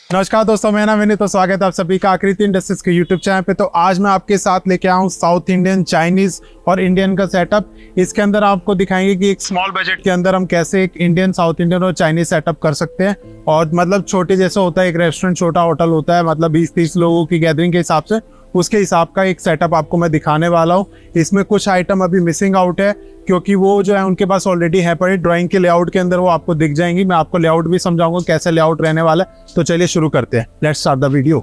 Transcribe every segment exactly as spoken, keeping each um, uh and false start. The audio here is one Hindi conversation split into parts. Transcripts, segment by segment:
नमस्कार दोस्तों, मेरा नाम विनीत, तो स्वागत है आप सभी का आकृति इंडस्ट्रीज के यूट्यूब चैनल पे। तो आज मैं आपके साथ लेके आया हूँ साउथ इंडियन, चाइनीज और इंडियन का सेटअप। इसके अंदर आपको दिखाएंगे कि एक स्मॉल बजट के अंदर हम कैसे एक इंडियन, साउथ इंडियन और चाइनीज सेटअप कर सकते हैं। और मतलब छोटे जैसे होता है एक रेस्टोरेंट, छोटा होटल होता है, मतलब बीस तीस लोगों की गैदरिंग के हिसाब से, उसके हिसाब का एक सेटअप आपको मैं दिखाने वाला हूँ। इसमें कुछ आइटम अभी मिसिंग आउट है क्योंकि वो जो है उनके पास ऑलरेडी है पड़े। ड्राइंग के लेआउट के अंदर वो आपको दिख जाएंगी। मैं आपको लेआउट भी समझाऊंगा कैसे लेआउट रहने वाला है। तो चलिए शुरू करते हैं, लेट्स स्टार्ट द वीडियो।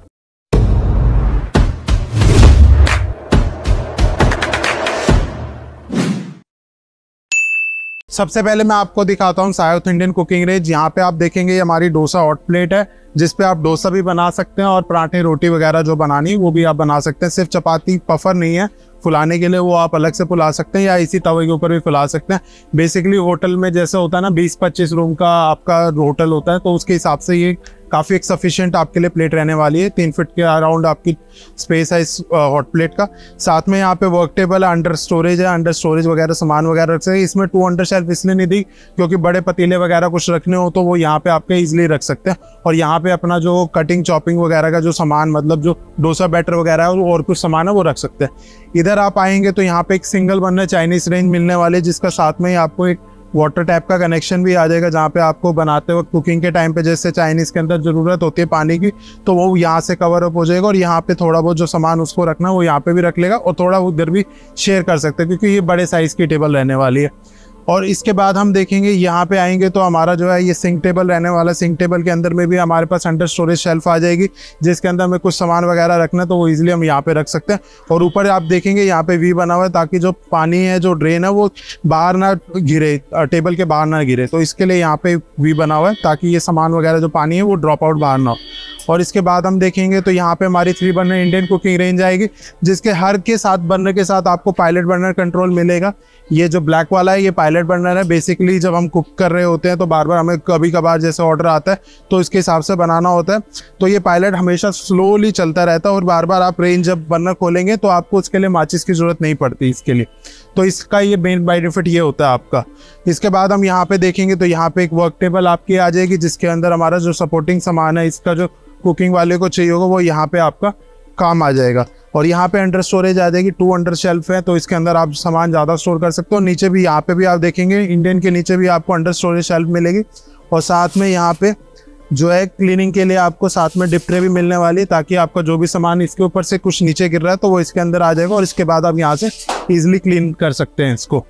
सबसे पहले मैं आपको दिखाता हूँ साउथ इंडियन कुकिंग रेंज। यहाँ पे आप देखेंगे ये हमारी डोसा हॉट प्लेट है, जिसपे आप डोसा भी बना सकते हैं और पराठे, रोटी वगैरह जो बनानी वो भी आप बना सकते हैं। सिर्फ चपाती पफर नहीं है, फुलाने के लिए वो आप अलग से फुला सकते हैं या इसी तवे के ऊपर भी फुला सकते हैं। बेसिकली होटल में जैसे होता है ना, बीस पच्चीस रूम का आपका होटल होता है, तो उसके हिसाब से ये काफ़ी एक सफिशिएंट आपके लिए प्लेट रहने वाली है। तीन फीट के अराउंड आपकी स्पेस है इस हॉट प्लेट का। साथ में यहाँ पे वर्क टेबल है, अंडर स्टोरेज है, अंडर स्टोरेज वगैरह सामान वगैरह रख सकते हैं। इसमें टू अंडर शेल्फ इसलिए नहीं दी क्योंकि बड़े पतीले वगैरह कुछ रखने हो तो वो यहाँ पे आपके इजिली रख सकते हैं। और यहाँ पे अपना जो कटिंग चॉपिंग वगैरह का जो सामान, मतलब जो डोसा बैटर वगैरह है और कुछ सामान है वो रख सकते हैं। इधर आप आएंगे तो यहाँ पे एक सिंगल बर्नर चाइनीज रेंज मिलने वाली है, जिसका साथ में ही आपको एक वाटर टैप का कनेक्शन भी आ जाएगा, जहाँ पे आपको बनाते वक्त कुकिंग के टाइम पे जैसे चाइनीज के अंदर ज़रूरत होती है पानी की, तो वो यहाँ से कवर अप हो जाएगा। और यहाँ पे थोड़ा बहुत जो सामान उसको रखना वो यहाँ पे भी रख लेगा और थोड़ा उधर भी शेयर कर सकते हैं क्योंकि ये बड़े साइज़ की टेबल रहने वाली है। और इसके बाद हम देखेंगे यहाँ पे आएंगे तो हमारा जो है ये सिंक टेबल रहने वाला। सिंक टेबल के अंदर में भी हमारे पास अंडर स्टोरेज शेल्फ आ जाएगी, जिसके अंदर में कुछ सामान वगैरह रखना है तो वो इजीली हम यहाँ पे रख सकते हैं। और ऊपर आप देखेंगे यहाँ पे वी बना हुआ है ताकि जो पानी है, जो ड्रेन है, वो बाहर ना गिरे, टेबल के बाहर ना गिरे। तो इसके लिए यहाँ पे वी बना हुआ है ताकि ये सामान वगैरह जो पानी है वो ड्रॉप आउट बाहर ना हो। और इसके बाद हम देखेंगे तो यहाँ पे हमारी three burner Indian cooking range आएगी, जिसके हर के साथ बर्नर के साथ आपको पायलट बर्नर कंट्रोल मिलेगा। ये जो ब्लैक वाला है ये पायलट बर्नर है। बेसिकली जब हम कुक कर रहे होते हैं तो बार बार हमें कभी कभार जैसे ऑर्डर आता है तो इसके हिसाब से बनाना होता है, तो ये पायलट हमेशा स्लोली चलता रहता है और बार बार आप रेंज जब बर्नर खोलेंगे तो आपको उसके लिए माचिस की ज़रूरत नहीं पड़ती इसके लिए। तो इसका ये मेन बेनिफिट ये होता है आपका। इसके बाद हम यहाँ पे देखेंगे तो यहाँ पे एक वर्क टेबल आपकी आ जाएगी, जिसके अंदर हमारा जो सपोर्टिंग सामान है, इसका जो कुकिंग वाले को चाहिए होगा वो यहाँ पे आपका काम आ जाएगा। और यहाँ पे अंडर स्टोरेज आ जाएगी, टू अंडर शेल्फ है तो इसके अंदर आप सामान ज़्यादा स्टोर कर सकते हो। नीचे भी यहाँ पे भी आप देखेंगे इंडियन के नीचे भी आपको अंडर स्टोरेज शेल्फ मिलेगी। और साथ में यहाँ पे जो है क्लीनिंग के लिए आपको साथ में डिप ट्रे भी मिलने वाली है, ताकि आपका जो भी सामान इसके ऊपर से कुछ नीचे गिर रहा है तो वो इसके अंदर आ जाएगा और इसके बाद आप यहाँ से ईजिली क्लीन कर सकते हैं इसको।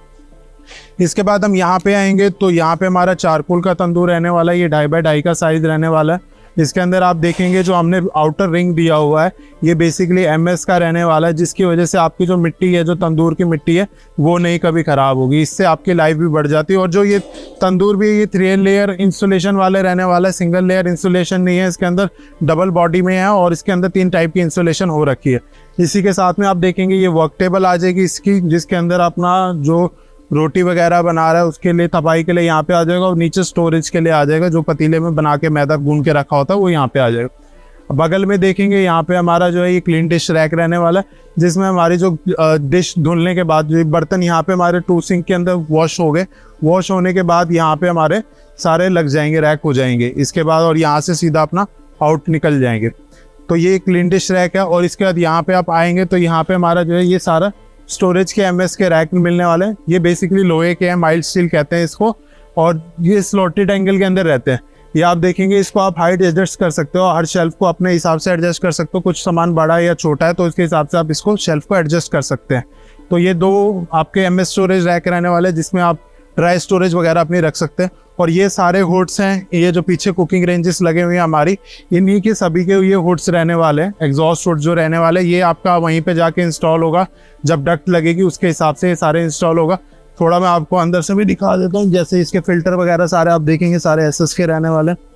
इसके बाद हम यहाँ पे आएंगे तो यहाँ पे हमारा चारकोल का तंदूर रहने वाला है। ये ढाई बाई ढाई का साइज रहने वाला है। इसके अंदर आप देखेंगे जो हमने आउटर रिंग दिया हुआ है ये बेसिकली एमएस का रहने वाला है, जिसकी वजह से आपकी जो मिट्टी है, जो तंदूर की मिट्टी है, वो नहीं कभी ख़राब होगी। इससे आपकी लाइफ भी बढ़ जाती है। और जो ये तंदूर भी ये थ्री लेयर इंसुलेशन वाले रहने वाला है, सिंगल लेयर इंसुलेशन नहीं है इसके अंदर, डबल बॉडी में है और इसके अंदर तीन टाइप की इंसुलेशन हो रखी है। इसी के साथ में आप देखेंगे ये वर्क टेबल आ जाएगी इसकी, जिसके अंदर अपना जो रोटी वगैरह बना रहा है उसके लिए, तपाई के लिए यहाँ पे आ जाएगा। और नीचे स्टोरेज के लिए आ जाएगा, जो पतीले में बना के मैदा गूंद के रखा होता है वो यहाँ पे आ जाएगा। बगल में देखेंगे यहाँ पे हमारा जो है ये क्लीन डिश रैक रहने वाला है, जिसमें हमारी जो डिश धुलने के बाद जो बर्तन यहाँ पे हमारे टू सिंक के अंदर वॉश हो गए, वॉश होने के बाद यहाँ पे हमारे सारे लग जाएंगे, रैक हो जाएंगे इसके बाद, और यहाँ से सीधा अपना आउट निकल जाएंगे। तो ये क्लीन डिश रैक है। और इसके बाद यहाँ पे आप आएंगे तो यहाँ पे हमारा जो है ये सारा स्टोरेज के एमएस के रैक मिलने वाले हैं। ये बेसिकली लोहे के हैं, माइल्ड स्टील कहते हैं इसको, और ये स्लॉटेड एंगल के अंदर रहते हैं। ये आप देखेंगे इसको आप हाइट एडजस्ट कर सकते हो, हर शेल्फ को अपने हिसाब से एडजस्ट कर सकते हो। कुछ सामान बड़ा या छोटा है तो उसके हिसाब से आप इसको शेल्फ को एडजस्ट कर सकते हैं। तो ये दो आपके एमएस स्टोरेज रैक रहने वाले हैं, जिसमें आप ड्राई स्टोरेज वगैरह अपनी रख सकते हैं। और ये सारे हुड्स हैं, ये जो पीछे कुकिंग रेंजेस लगे हुए हैं हमारी, इन्हीं के सभी के ये हुड्स रहने वाले हैं। एग्जॉस्ट हुड जो रहने वाले, ये आपका वहीं पे जाके इंस्टॉल होगा, जब डक्ट लगेगी उसके हिसाब से ये सारे इंस्टॉल होगा। थोड़ा मैं आपको अंदर से भी दिखा देता हूँ, जैसे इसके फिल्टर वगैरह सारे आप देखेंगे सारे एसएस के रहने वाले हैं।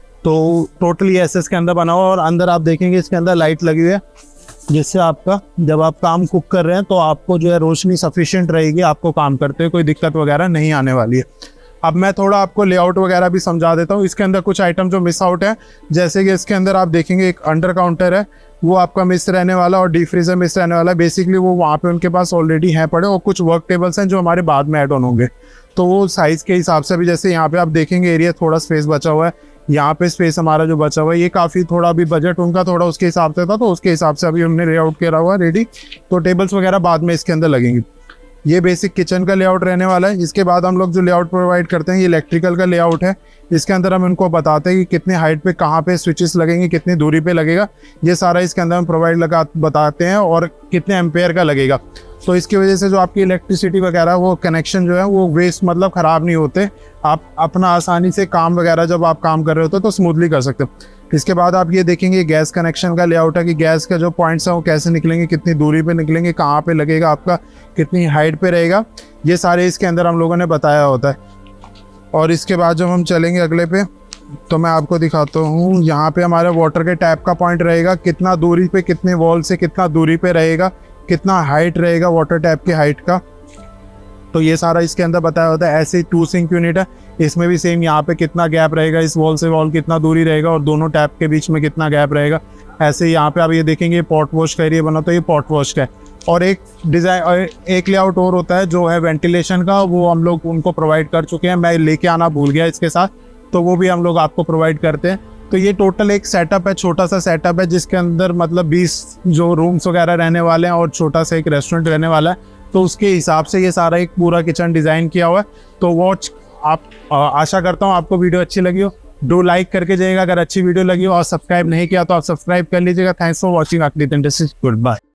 तो टोटली एसएस के अंदर बना हुआ, और अंदर आप देखेंगे इसके अंदर लाइट लगी हुई है, जिससे आपका जब आप काम कुक कर रहे हैं तो आपको जो है रोशनी सफिशिएंट रहेगी, आपको काम करते हुए कोई दिक्कत वगैरह नहीं आने वाली है। अब मैं थोड़ा आपको लेआउट वगैरह भी समझा देता हूँ। इसके अंदर कुछ आइटम जो मिस आउट है, जैसे कि इसके अंदर आप देखेंगे एक अंडर काउंटर है, वो आपका मिस रहने वाला, और डीप फ्रीजर मिस रहने वाला। बेसिकली वो वहाँ पे उनके पास ऑलरेडी हैं पड़े, और कुछ वर्क टेबल्स हैं जो हमारे बाद में ऐड ऑन होंगे। तो वो साइज़ के हिसाब से भी, जैसे यहाँ पे आप देखेंगे एरिया थोड़ा स्पेस बचा हुआ है, यहाँ पे स्पेस हमारा जो बचा हुआ है, ये काफ़ी थोड़ा अभी बजट उनका थोड़ा उसके हिसाब से था, तो उसके हिसाब से अभी हमने लेआउट करा हुआ है रेडी। तो टेबल्स वगैरह बाद में इसके अंदर लगेंगी। ये बेसिक किचन का लेआउट रहने वाला है। इसके बाद हम लोग जो लेआउट प्रोवाइड करते हैं, ये इलेक्ट्रिकल का लेआउट है। इसके अंदर हम इनको बताते हैं कि कितने हाइट पे कहाँ पे स्विचेस लगेंगे, कितनी दूरी पे लगेगा, ये सारा इसके अंदर हम प्रोवाइड लगा बताते हैं, और कितने एम्पेयर का लगेगा। तो इसकी वजह से जो आपकी इलेक्ट्रिसिटी वगैरह वो कनेक्शन जो है वो वेस्ट मतलब ख़राब नहीं होते। आप अपना आसानी से काम वगैरह जब आप काम कर रहे होते तो स्मूथली कर सकते हो। इसके बाद आप ये देखेंगे गैस कनेक्शन का लेआउट है कि गैस का जो पॉइंट्स हैं वो कैसे निकलेंगे, कितनी दूरी पे निकलेंगे, कहाँ पे लगेगा आपका, कितनी हाइट पे रहेगा, ये सारे इसके अंदर हम लोगों ने बताया होता है। और इसके बाद जब हम चलेंगे अगले पे, तो मैं आपको दिखाता हूँ। यहाँ पे हमारे वाटर के टैप का पॉइंट रहेगा, कितना दूरी पे, कितने वॉल से कितना दूरी पे रहेगा, कितना हाइट रहेगा वाटर टैप की हाइट का, तो ये सारा इसके अंदर बताया होता है। ऐसे ही टू सिंक यूनिट है, इसमें भी सेम यहाँ पे कितना गैप रहेगा, इस वॉल से वॉल कितना दूरी रहेगा, और दोनों टैप के बीच में कितना गैप रहेगा। ऐसे ही यहाँ पे आप ये देखेंगे पॉट वॉश का एरिया बना, तो ये पॉट वॉश का है। और एक डिज़ाइन और एक लेआउट और होता है जो है वेंटिलेशन का, वो हम लोग उनको प्रोवाइड कर चुके हैं, मैं लेके आना भूल गया इसके साथ, तो वो भी हम लोग आपको प्रोवाइड करते हैं। तो ये टोटल एक सेटअप है, छोटा सा सेटअप है, जिसके अंदर मतलब बीस जो रूम्स वगैरह रहने वाले हैं और छोटा सा एक रेस्टोरेंट रहने वाला है। तो उसके हिसाब से ये सारा एक पूरा किचन डिज़ाइन किया हुआ है। तो वॉच आप आशा करता हूँ आपको वीडियो अच्छी लगी हो, डू लाइक करके जाइएगा अगर अच्छी वीडियो लगी हो, और सब्सक्राइब नहीं किया तो आप सब्सक्राइब कर लीजिएगा। Thanks for watching Aakriti industries, good bye.